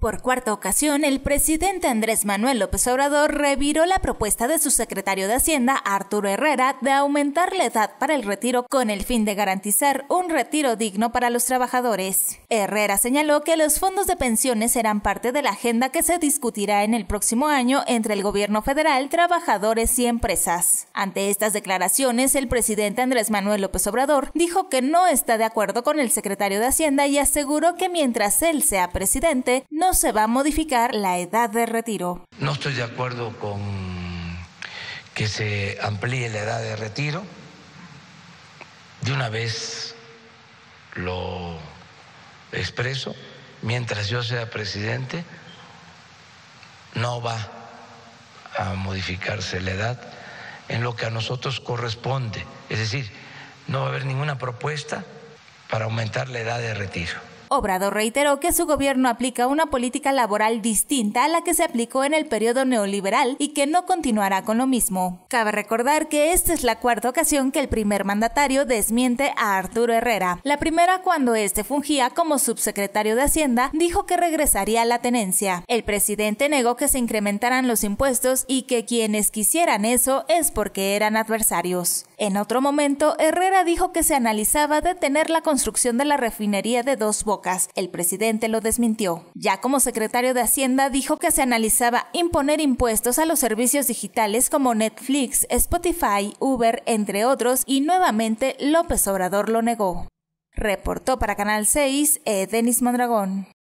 Por cuarta ocasión, el presidente Andrés Manuel López Obrador reviró la propuesta de su secretario de Hacienda, Arturo Herrera, de aumentar la edad para el retiro con el fin de garantizar un retiro digno para los trabajadores. Herrera señaló que los fondos de pensiones serán parte de la agenda que se discutirá en el próximo año entre el gobierno federal, trabajadores y empresas. Ante estas declaraciones, el presidente Andrés Manuel López Obrador dijo que no está de acuerdo con el secretario de Hacienda y aseguró que mientras él sea presidente, no se va a modificar la edad de retiro. No estoy de acuerdo con que se amplíe la edad de retiro. De una vez lo expreso, mientras yo sea presidente, no va a modificarse la edad en lo que a nosotros corresponde. Es decir, no va a haber ninguna propuesta para aumentar la edad de retiro. Obrador reiteró que su gobierno aplica una política laboral distinta a la que se aplicó en el periodo neoliberal y que no continuará con lo mismo. Cabe recordar que esta es la cuarta ocasión que el primer mandatario desmiente a Arturo Herrera. La primera, cuando este fungía como subsecretario de Hacienda, dijo que regresaría a la tenencia. El presidente negó que se incrementaran los impuestos y que quienes quisieran eso es porque eran adversarios. En otro momento, Herrera dijo que se analizaba detener la construcción de la refinería de Dos Bocas. El presidente lo desmintió. Ya como secretario de Hacienda dijo que se analizaba imponer impuestos a los servicios digitales como Netflix, Spotify, Uber, entre otros, y nuevamente López Obrador lo negó. Reportó para Canal 6, Denis Mondragón.